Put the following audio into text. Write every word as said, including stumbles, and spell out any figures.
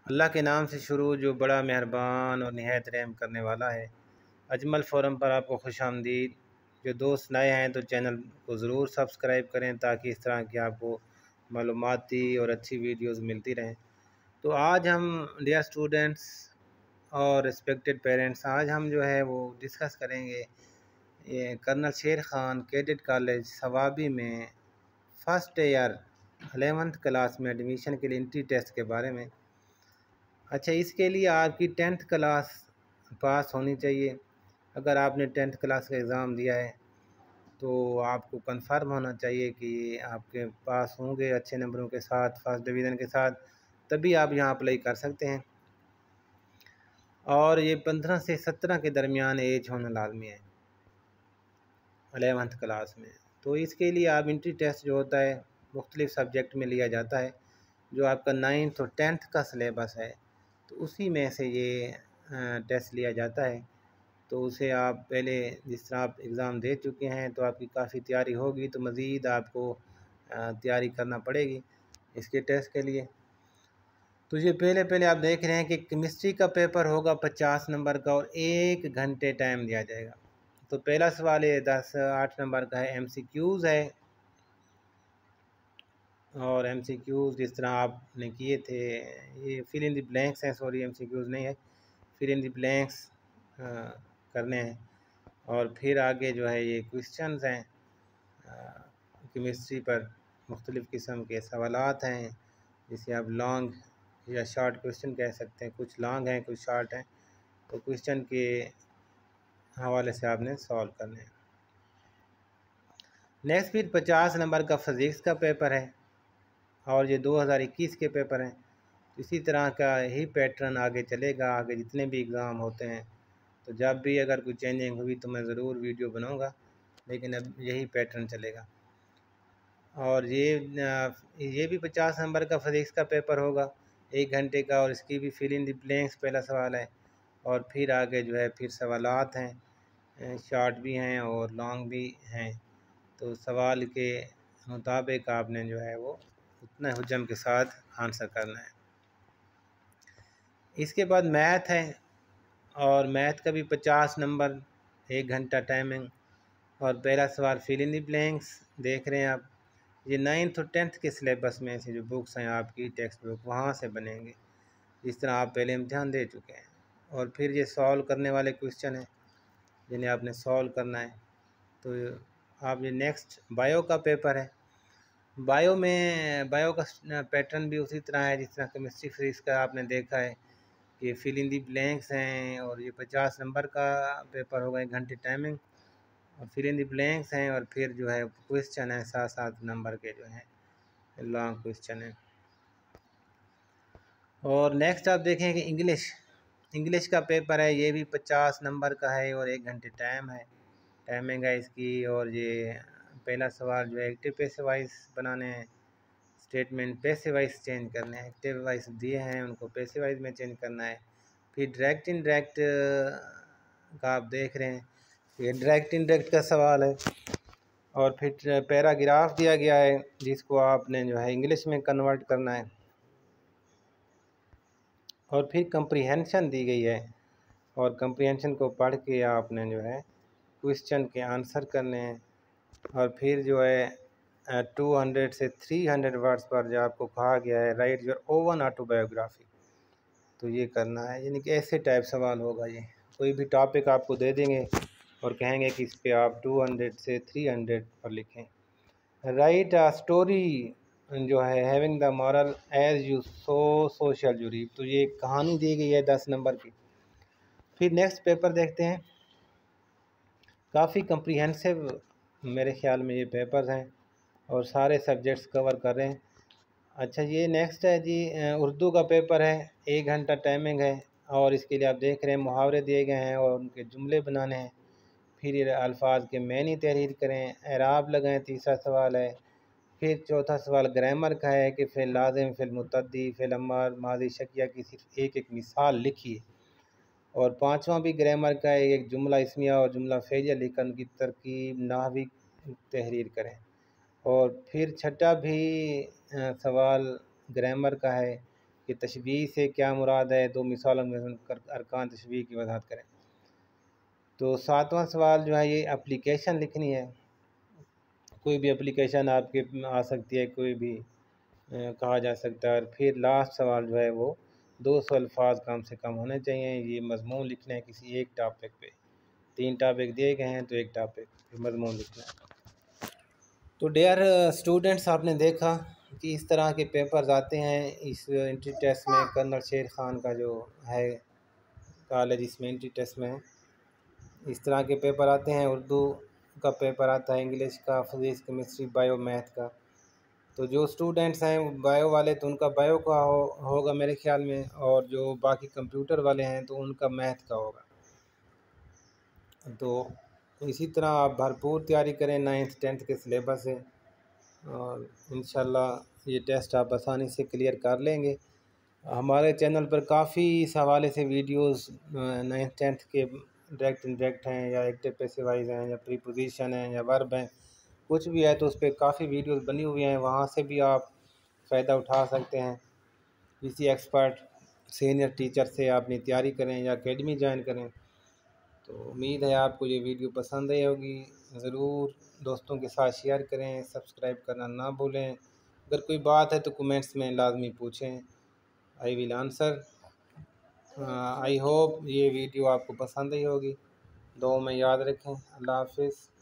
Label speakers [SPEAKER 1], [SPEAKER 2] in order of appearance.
[SPEAKER 1] अल्लाह के नाम से शुरू जो बड़ा मेहरबान और निहायत रहम करने वाला है। अजमल फ़ोरम पर आपको खुशामदीद। जो दोस्त नए हैं तो चैनल को ज़रूर सब्सक्राइब करें ताकि इस तरह की आपको मालूमाती और अच्छी वीडियोज़ मिलती रहें। तो आज हम डियर स्टूडेंट्स और रिस्पेक्टेड पेरेंट्स, आज हम जो है वो डिस्कस करेंगे ये colonel Sher Khan cadet college Swabi में फ़र्स्ट ईयर एलेवंथ क्लास में एडमिशन के लिए एंट्री टेस्ट के बारे में। अच्छा, इसके लिए आपकी टेंथ क्लास पास होनी चाहिए। अगर आपने टेंथ क्लास का एग्ज़ाम दिया है तो आपको कंफर्म होना चाहिए कि आपके पास होंगे अच्छे नंबरों के साथ, फर्स्ट डिवीज़न के साथ, तभी आप यहाँ अप्लाई कर सकते हैं। और ये पंद्रह से सत्रह के दरमियान एज होना लाजमी है एलेवंथ क्लास में। तो इसके लिए आप एंट्री टेस्ट जो होता है मुख्तलिफ़ सब्जेक्ट में लिया जाता है। जो आपका नाइन्थ और टेंथ का सिलेबस है तो उसी में से ये टेस्ट लिया जाता है। तो उसे आप पहले, जिस तरह आप एग्ज़ाम दे चुके हैं तो आपकी काफ़ी तैयारी होगी, तो मज़ीद आपको तैयारी करना पड़ेगी इसके टेस्ट के लिए। तो ये पहले पहले आप देख रहे हैं कि केमिस्ट्री का पेपर होगा पचास नंबर का और एक घंटे टाइम दिया जाएगा। तो पहला सवाल ये दस आठ नंबर का है, एमसीक्यूज़ है। और एमसीक्यूज़ जिस तरह आपने किए थे, ये फिल इन द ब्लैंक्स हैं, सॉरी एमसीक्यूज़ नहीं है, फिल इन द ब्लैंक्स करने हैं। और फिर आगे जो है ये क्वेश्चंस हैं केमिस्ट्री पर, मुख्तलिफ़ किस्म के सवालात हैं जिसे आप लॉन्ग या शॉर्ट क्वेश्चन कह सकते हैं। कुछ लॉन्ग हैं, कुछ शॉर्ट हैं। तो क्वेश्चन के हवाले से आपने सॉल्व करने हैं। नेक्स्ट फिर पचास नंबर का फिज़िक्स का पेपर है और ये दो हज़ार इक्कीस के पेपर हैं। इसी तरह का ही पैटर्न आगे चलेगा। आगे जितने भी एग्ज़ाम होते हैं तो जब भी अगर कोई चेंजिंग हुई तो मैं ज़रूर वीडियो बनाऊंगा, लेकिन अब यही पैटर्न चलेगा। और ये ये भी पचास नंबर का फिज़िक्स का पेपर होगा एक घंटे का, और इसकी भी फिल इन द ब्लैंक्स पहला सवाल है। और फिर आगे जो है फिर सवालात हैं, शॉर्ट भी हैं और लॉन्ग भी हैं। तो सवाल के मुताबिक आपने जो है वो उतना हुजम के साथ आंसर करना है। इसके बाद मैथ है और मैथ का भी पचास नंबर, एक घंटा टाइमिंग। और पहला सवाल फिल इन द ब्लैंक्स देख रहे हैं आप। ये नाइन्थ और टेंथ के सिलेबस में से जो बुक्स हैं आपकी टेक्स्ट बुक, वहाँ से बनेंगे जिस तरह आप पहले इम्तिहान दे चुके हैं। और फिर ये सॉल्व करने वाले क्वेश्चन हैं जिन्हें आपने सॉल्व करना है। तो आप ये नेक्स्ट बायो का पेपर है। बायो में बायो का पैटर्न भी उसी तरह है जिस तरह केमिस्ट्री फिजिक्स का आपने देखा है कि फिल इन दी ब्लैंक्स हैं। और ये पचास नंबर का पेपर होगा, एक घंटे टाइमिंग, और फिल इन दी ब्लैंक्स हैं। और फिर जो है क्वेश्चन है सात सात नंबर के जो हैं लॉन्ग क्वेश्चन है। और नेक्स्ट आप देखें कि इंग्लिश इंग्लिश का पेपर है। ये भी पचास नंबर का है और एक घंटे टाइम है टाइमिंग है इसकी। और ये पहला सवाल जो है एक्टिव पैसिव वाइस बनाने हैं, स्टेटमेंट पैसिव वाइस चेंज करने हैं। एक्टिव वाइस दिए हैं उनको पैसिव वाइस में चेंज करना है। फिर डायरेक्ट इनडायरेक्ट का आप देख रहे हैं, ये डायरेक्ट इनडायरेक्ट का सवाल है। और फिर पैराग्राफ दिया गया है जिसको आपने जो है इंग्लिश में कन्वर्ट करना है। और फिर कंप्रीहेंशन दी गई है और कंप्रीहेंशन को पढ़ के आपने जो है क्वेश्चन के आंसर करने हैं। और फिर जो है टू हंड्रेड से थ्री हंड्रेड वर्ड्स पर जो आपको कहा गया है राइट योर ओवन ऑटोबायोग्राफी, तो ये करना है। यानी कि ऐसे टाइप सवाल होगा। ये कोई भी टॉपिक आपको दे देंगे और कहेंगे कि इस पे आप टू हंड्रेड से थ्री हंड्रेड पर लिखें। राइट अ स्टोरी जो है having the moral as you sow social jury, तो ये कहानी दी गई है दस नंबर की। फिर नेक्स्ट पेपर देखते हैं। काफ़ी कम्प्रीहेंसिव मेरे ख्याल में ये पेपर्स हैं और सारे सब्जेक्ट्स कवर कर रहे हैं। अच्छा, ये नेक्स्ट है जी उर्दू का पेपर है, एक घंटा टाइमिंग है। और इसके लिए आप देख रहे हैं मुहावरे दिए गए हैं और उनके जुमले बनाने हैं। फिर ये अल्फाज के मैनी तहरीर करें, एराब लगाएं, तीसरा सवाल है। फिर चौथा सवाल ग्रामर का है कि फ़िल लाज़िम, फ़िल मुतद्दी, फ़िल अमर, माज़ी शकिया की सिर्फ एक एक मिसाल लिखिए। और पांचवा भी ग्रामर का है, एक जुमला इसमिया और जुमला फ़ेलिया लिखकर उनकी तरकीब नाहवी तहरीर करें। और फिर छठा भी सवाल ग्रामर का है कि तशबीह से क्या मुराद है, दो मिसालों में अरकान तशबीह की वजाहत करें। तो सातवां सवाल जो है ये एप्लीकेशन लिखनी है। कोई भी एप्लीकेशन आपके आ सकती है, कोई भी अ, कहा जा सकता है। और फिर लास्ट सवाल जो है वो दो सौ अल्फाज कम से कम होने चाहिए। ये मज़मून लिखना है किसी एक टॉपिक पे। तीन टॉपिक दिए गए हैं तो एक टॉपिक पे मज़मून लिखना है। तो डियर स्टूडेंट्स, आपने देखा कि इस तरह के पेपर्स आते हैं इस एंट्री टेस्ट में। कर्नल शेर ख़ान का जो है कॉलेज, इसमें एंट्री टेस्ट में इस तरह के पेपर आते हैं। उर्दू का पेपर आता है, इंग्लिश का, फिज़िक्स, केमिस्ट्री, बायो, मैथ का। तो जो स्टूडेंट्स हैं बायो वाले तो उनका बायो का हो, होगा मेरे ख्याल में, और जो बाकी कंप्यूटर वाले हैं तो उनका मैथ का होगा। तो इसी तरह आप भरपूर तैयारी करें नाइन्थ टेंथ के सिलेबस से, और इंशाल्लाह ये टेस्ट आप आसानी से क्लियर कर लेंगे। हमारे चैनल पर काफ़ी इस हवाले से वीडियोस नाइन्थ टेंथ के डायरेक्ट इनडायरेक्ट हैं, या एक्टिव पैसिव वाइज हैं, या प्रीपोजिशन हैं, या वर्ब हैं, कुछ भी है तो उस पर काफ़ी वीडियोस बनी हुई हैं। वहाँ से भी आप फ़ायदा उठा सकते हैं। किसी एक्सपर्ट सीनियर टीचर से अपनी तैयारी करें या एकेडमी ज्वाइन करें। तो उम्मीद है आपको ये वीडियो पसंद आई होगी। ज़रूर दोस्तों के साथ शेयर करें, सब्सक्राइब करना ना भूलें। अगर कोई बात है तो कमेंट्स में लाजमी पूछें, I will answer. I hope ये वीडियो आपको पसंद आई होगी। दुआ में याद रखें। अल्लाह हाफिज़।